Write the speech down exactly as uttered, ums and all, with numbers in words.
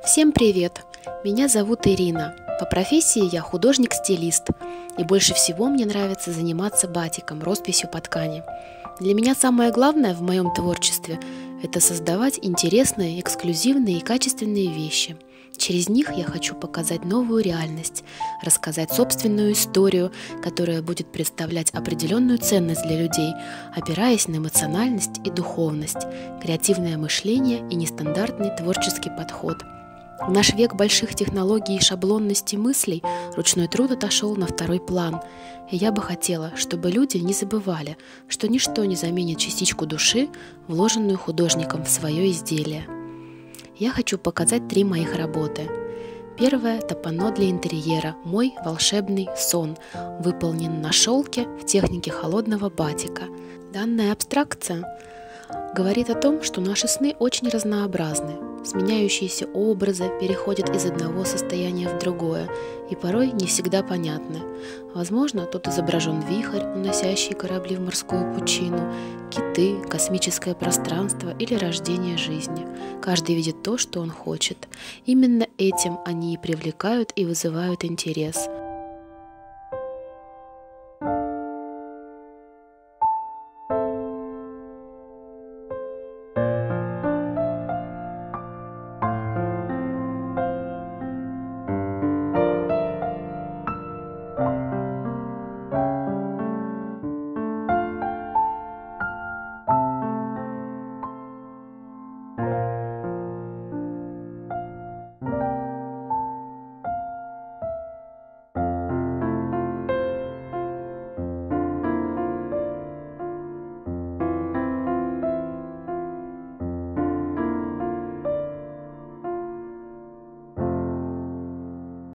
Всем привет! Меня зовут Ирина. По профессии я художник-стилист, и больше всего мне нравится заниматься батиком, росписью по ткани. Для меня самое главное в моем творчестве – это создавать интересные, эксклюзивные и качественные вещи. Через них я хочу показать новую реальность, рассказать собственную историю, которая будет представлять определенную ценность для людей, опираясь на эмоциональность и духовность, креативное мышление и нестандартный творческий подход. В наш век больших технологий и шаблонности мыслей ручной труд отошел на второй план, и я бы хотела, чтобы люди не забывали, что ничто не заменит частичку души, вложенную художником в свое изделие. Я хочу показать три моих работы. Первое – это панно для интерьера «Мой волшебный сон», выполнен на шелке в технике холодного батика. Данная абстракция говорит о том, что наши сны очень разнообразны. Сменяющиеся образы переходят из одного состояния в другое и порой не всегда понятны. Возможно, тут изображен вихрь, уносящий корабли в морскую пучину, киты, космическое пространство или рождение жизни. Каждый видит то, что он хочет. Именно этим они и привлекают и вызывают интерес.